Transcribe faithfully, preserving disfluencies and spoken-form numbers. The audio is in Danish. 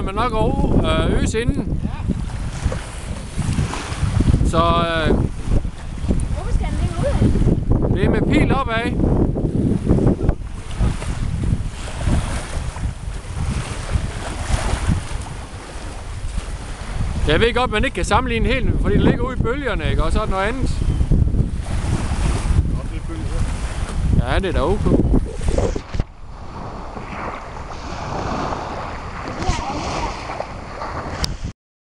man nok at øh, øse inden. Så øh, hvorfor skal den ligge ud? det er med pil opad. Jeg ved godt, man ikke kan sammenligne helt, fordi det ligger ude i bølgerne, ikke? Og så er der noget andet. Ja, det er da ok.